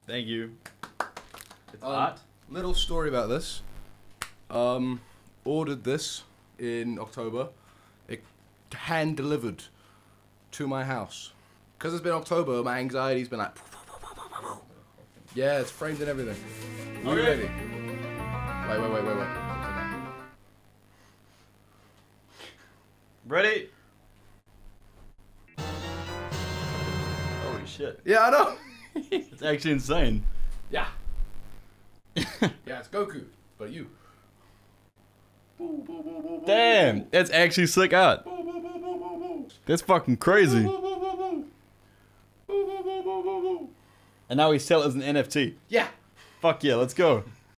Thank you. It's art. Little story about this. Ordered this in October. It hand delivered to my house. Because it's been October, my anxiety's been like... Yeah, it's framed and everything. Are you ready? Wait. Ready? Holy shit. Yeah, I know. It's actually insane. Yeah. Yeah, it's Goku, but you. Damn, that's actually sick art. That's fucking crazy. And now we sell it as an NFT. Yeah. Fuck yeah, let's go.